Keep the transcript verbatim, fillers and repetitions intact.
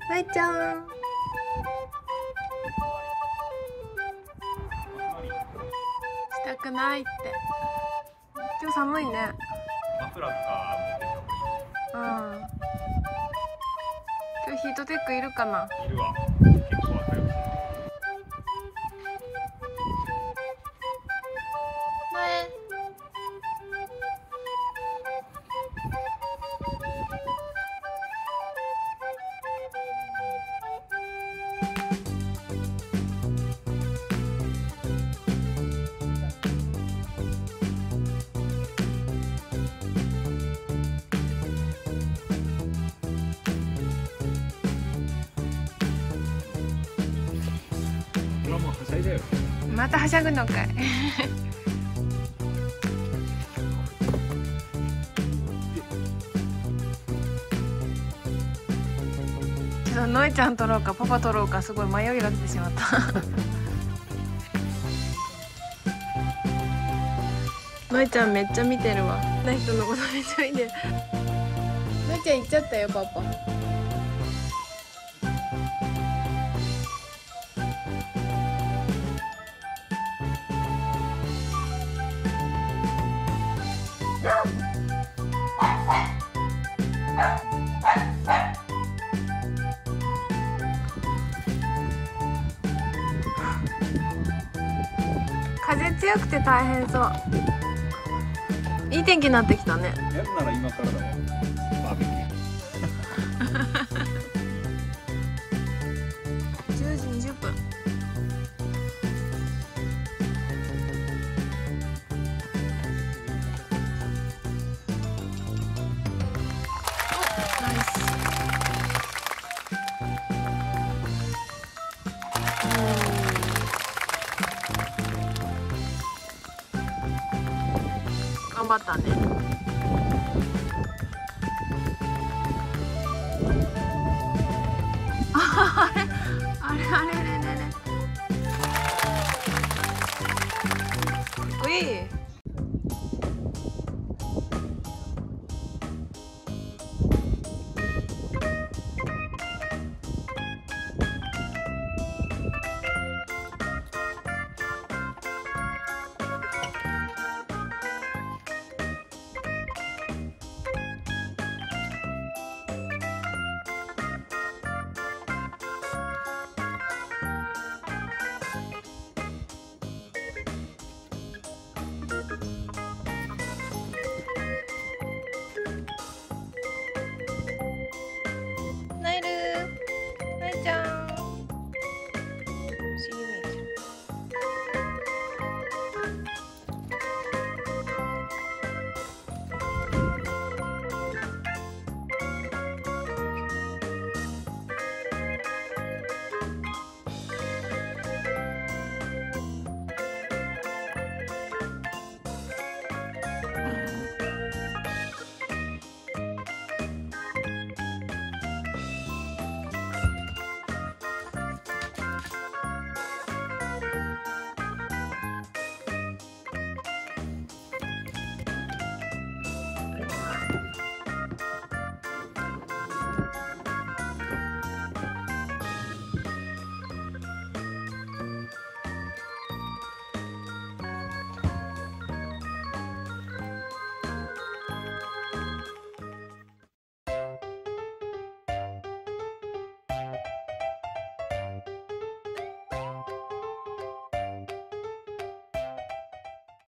のえちゃん。したくないって。今日寒いね。 マフラーとかうん。今日ヒートテックいるかな。 いるわ。結構わかる。これはもうはしゃいだよ。 またはしゃぐのかい。ちょっとのえちゃん撮ろうかパパ撮ろうかすごい迷いが出てしまった。のえちゃんめっちゃ見てるわ。な人のことめっちゃ見てる。のえちゃん行っちゃったよパパ。風強くて大変そう。いい天気になってきたね。 やるなら今からだわ。バーベキュー。 じゅうじにじゅっぷん。ナイス。頑張ったね。あれあれあれあれあれ。かっこいい。